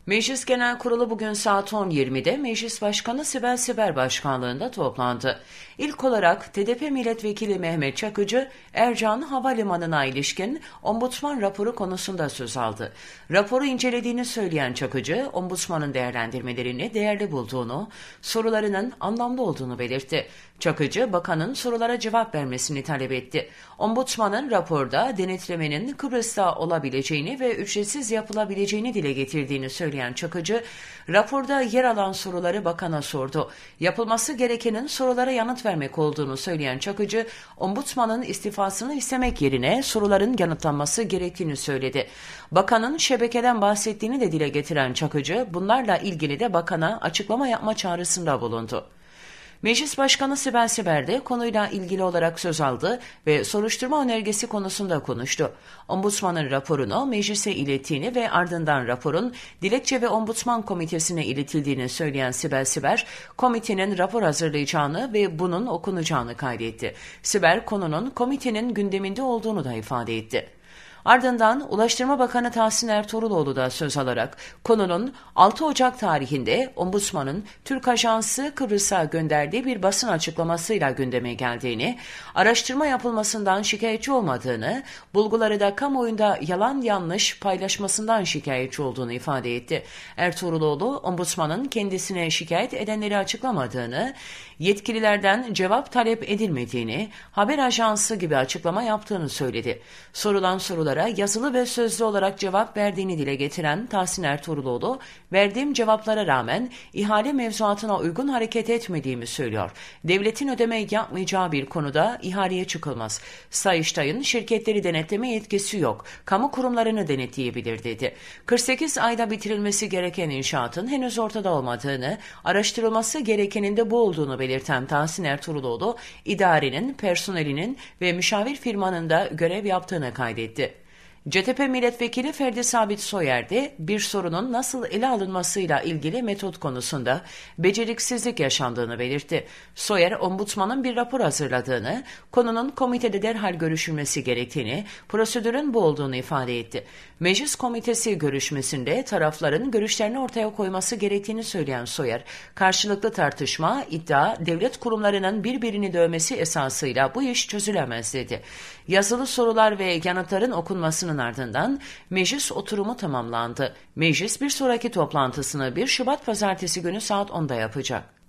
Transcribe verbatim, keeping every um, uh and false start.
Meclis Genel Kurulu bugün saat on yirmide Meclis Başkanı Sibel Siber başkanlığında toplandı. İlk olarak T D P Milletvekili Mehmet Çakıcı, Ercan Havalimanı'na ilişkin Ombudsman raporu konusunda söz aldı. Raporu incelediğini söyleyen Çakıcı, Ombudsman'ın değerlendirmelerini değerli bulduğunu, sorularının anlamlı olduğunu belirtti. Çakıcı, bakanın sorulara cevap vermesini talep etti. Ombudsman'ın raporda denetlemenin Kıbrıs'ta olabileceğini ve ücretsiz yapılabileceğini dile getirdiğini söyleyen Çakıcı, raporda yer alan soruları bakana sordu. Yapılması gerekenin sorulara yanıt vermek olduğunu söyleyen Çakıcı, Ombudsman'ın istifasını istemek yerine soruların yanıtlanması gerektiğini söyledi. Bakanın şebekeden bahsettiğini de dile getiren Çakıcı, bunlarla ilgili de bakana açıklama yapma çağrısında bulundu. Meclis Başkanı Sibel Siber de konuyla ilgili olarak söz aldı ve soruşturma önergesi konusunda konuştu. Ombudsmanın raporunu meclise ilettiğini ve ardından raporun Dilekçe ve Ombudsman Komitesi'ne iletildiğini söyleyen Sibel Siber, komitenin rapor hazırlayacağını ve bunun okunacağını kaydetti. Siber, konunun komitenin gündeminde olduğunu da ifade etti. Ardından Ulaştırma Bakanı Tahsin Ertuğruloğlu da söz alarak konunun altı Ocak tarihinde Ombudsman'ın Türk Ajansı Kıbrıs'a gönderdiği bir basın açıklamasıyla gündeme geldiğini, araştırma yapılmasından şikayetçi olmadığını, bulguları da kamuoyunda yalan yanlış paylaşmasından şikayetçi olduğunu ifade etti. Ertuğruloğlu, Ombudsman'ın kendisine şikayet edenleri açıklamadığını, yetkililerden cevap talep edilmediğini, haber ajansı gibi açıklama yaptığını söyledi. Sorulan sorular yazılı ve sözlü olarak cevap verdiğini dile getiren Tahsin Ertuğruloğlu, verdiğim cevaplara rağmen ihale mevzuatına uygun hareket etmediğimi söylüyor. Devletin ödeme yapmayacağı bir konuda ihaleye çıkılmaz. Sayıştay'ın şirketleri denetleme yetkisi yok. Kamu kurumlarını denetleyebilir dedi. kırk sekiz ayda bitirilmesi gereken inşaatın henüz ortada olmadığını, araştırılması gerekenin de bu olduğunu belirten Tahsin Ertuğruloğlu, idarenin, personelinin ve müşavir firmanın da görev yaptığını kaydetti. C T P Milletvekili Ferdi Sabit Soyer de bir sorunun nasıl ele alınmasıyla ilgili metot konusunda beceriksizlik yaşandığını belirtti. Soyer, Ombudsman'ın bir rapor hazırladığını, konunun komitede derhal görüşülmesi gerektiğini, prosedürün bu olduğunu ifade etti. Meclis Komitesi görüşmesinde tarafların görüşlerini ortaya koyması gerektiğini söyleyen Soyer, karşılıklı tartışma, iddia, devlet kurumlarının birbirini dövmesi esasıyla bu iş çözülemez dedi. Yazılı sorular ve yanıtların okunmasının ardından meclis oturumu tamamlandı. Meclis bir sonraki toplantısını bir Şubat Pazartesi günü saat onda yapacak.